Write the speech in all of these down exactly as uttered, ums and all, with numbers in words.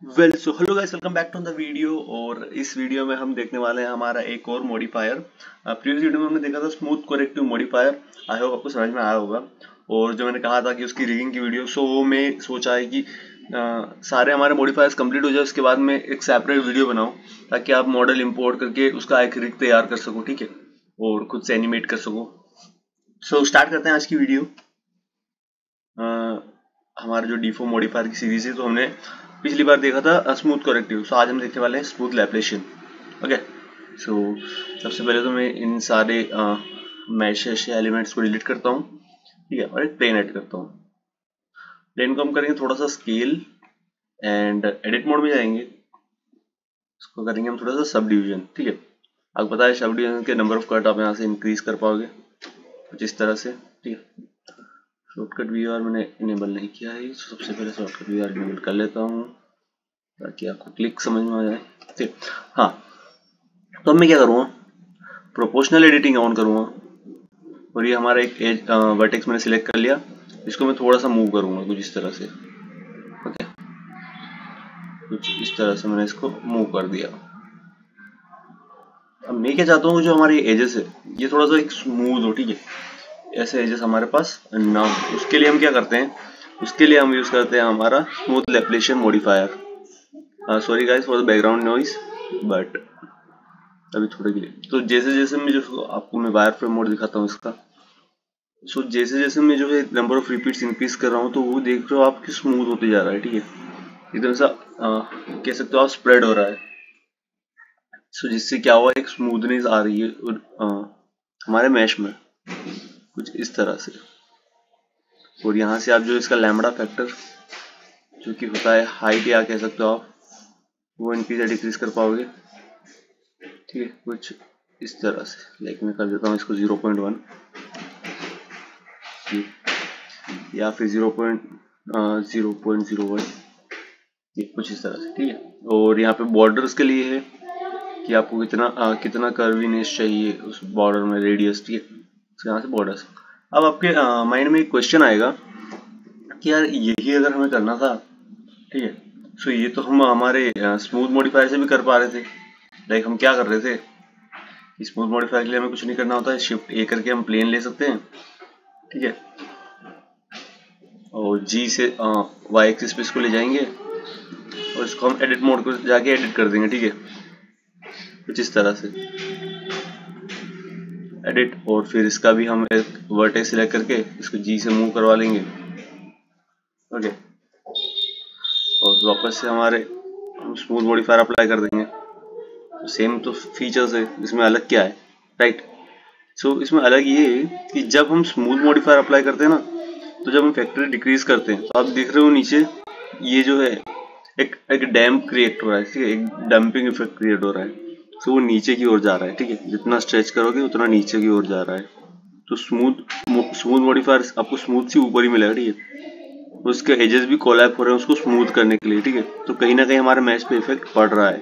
Well so hello guys, welcome back to the video. और इस video में हम देखने वाले हैं हमारा एक और मॉडिफायर। प्रीवियस वीडियो में हमने देखा था smooth corrective modifier. I hope आपको समझ में आया होगा। और जो मैंने कहा था कि उसकी रिगिंग की वीडियो, सो वो मैं सोचा है कि आ, सारे हमारे मॉडिफायर्स कंप्लीट हो जाए, उसके बाद मैं एक सेपरेट वीडियो बनाऊं ताकि आप मॉडल इंपोर्ट करके उसका एक रिग तैयार कर सको, ठीक है, और खुद से एनिमेट कर सको। सो स्टार्ट करते हैं आज की वीडियो। हमारे जो डीफो मॉडिफायर की सीरीज है, तो हमने पिछली बार देखा था स्मूथ करेक्टिव, सो आज हम देखने वाले हैं स्मूथ लैप्लेशियन। ओके, सो सबसे पहले तो मैं इन सारे मैशेस एलिमेंट्स को डिलीट करता हूँ, ठीक है, और एक प्लेन ऐड करता हूँ। प्लेन को हम करेंगे थोड़ा सा स्केल एंड एडिट मोड में जाएंगे। इसको करेंगे हम थोड़ा सा सब डिवीजन, ठीक है। आपको पता है सब डिवीजन के नंबर ऑफ कट आप यहाँ से इंक्रीज कर पाओगे कुछ इस तरह से, ठीक है। शॉर्टकट वी आर मैंने इनेबल नहीं किया है, तो सबसे पहले शॉर्टकट वी आर इनेबल कर लेता हूँ ताकि आपको क्लिक समझ में आ जाए, ठीक। हाँ, तो अब मैं क्या करूँगा, प्रोपोर्शनल एडिटिंग ऑन करूँगा और ये हमारा एक एज वर्टेक्स मैंने सिलेक्ट कर लिया। इसको मैं थोड़ा सा मूव करूँगा कुछ इस तरह से। ओके, कुछ इस तरह से मैंने इसको मूव कर दिया। अब मैं क्या चाहता हूँ, जो हमारे एजेस है ये थोड़ा सा एक स्मूथ हो, ठीक है। ऐसे एजेस हमारे पास ना हो, उसके लिए हम क्या करते हैं, उसके लिए हम यूज करते हैं हमारा smooth Laplacian modifier. Sorry guys for the background noise, but अभी थोड़े के लिए। तो जैसे जैसे मैं जो आपको मैं वायर फ्रेम मोड दिखाता हूँ इसका, सो जैसे जैसे मैं जो है नंबर ऑफ रिपीट्स इंक्रीज कर रहा हूँ, तो वो देख रहे हो आप कि स्मूथ होते जा रहा है, ठीक है। एकदम सा कह सकते हो आप स्प्रेड हो रहा है। सो जिससे क्या हुआ, एक स्मूथनेस आ रही है और, आ, हमारे मैश में कुछ इस तरह से। और यहाँ से आप जो इसका लैम्बडा फैक्टर जो कि होता है हाइट या कह सकते हो आप, वो इंक्रीज या डिक्रीज कर पाओगे, ठीक है, कुछ इस तरह से। लाइक मैं कर देता हूँ इसको ज़ीरो पॉइंट वन या फिर zero point zero point zero one, ये कुछ इस तरह से, ठीक है। और यहाँ पे बॉर्डर्स के लिए है कि आपको कितना आ, कितना कर्वीनेस चाहिए उस बॉर्डर में, रेडियस, ठीक है। तो यहाँ से बॉर्डर्स। अब आपके माइंड में एक क्वेश्चन आएगा कि यार यही अगर हमें करना था, ठीक है, सो ये तो हम हमारे स्मूथ मॉडिफायर से भी कर पा रहे थे। लाइक हम क्या कर रहे थे, स्मूथ मॉडिफायर के लिए हमें कुछ नहीं करना होता है, शिफ्ट ए करके हम प्लेन ले सकते हैं, ठीक है, और जी से वाई एक्सिस पे इसको ले जाएंगे और इसको हम एडिट मोड को जाके एडिट कर देंगे, ठीक है, कुछ इस तरह से एडिट। और फिर इसका भी हम एक वर्टेक्स सिलेक्ट करके इसको जी से मूव करवा लेंगे, ओके। और वापस से हमारे हम स्मूथ मॉडिफायर अप्लाई कर देंगे। तो सेम तो फीचर्स है, इसमें अलग क्या है, राइट। सो so, इसमें अलग ये है कि जब हम स्मूथ मॉडिफायर अप्लाई करते हैं ना, तो जब हम फैक्टर डिक्रीज करते हैं, तो आप देख रहे हो नीचे ये जो है एक एक डैम्प क्रिएट हो रहा है, ठीक है, एक डंपिंग इफेक्ट क्रिएट हो रहा है। सो so, वो नीचे की ओर जा रहा है, ठीक है, जितना स्ट्रेच करोगे उतना नीचे की ओर जा रहा है। तो स्मूथ स्मूथ मॉडिफायर आपको स्मूथ से ऊपर ही मिलेगा, ठीक है। उसके एजेस भी कोलैप हो रहे हैं उसको स्मूथ करने के लिए, ठीक है। तो कहीं ना कहीं हमारे मैच पे इफेक्ट पड़ रहा है,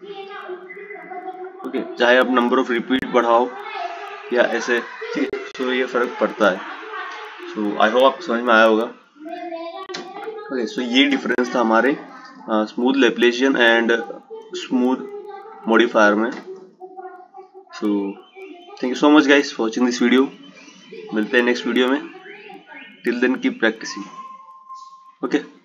ओके, चाहे आप नंबर ऑफ रिपीट बढ़ाओ या ऐसे, ठीक है। तो ये फर्क पड़ता है। सो आई होप आपको समझ में आया होगा। ओके, सो ये डिफरेंस था हमारे smooth Laplacian and smooth modifier में। So thank you so much guys for watching this video. मिलते हैं नेक्स्ट वीडियो में। Till then keep practising, okay.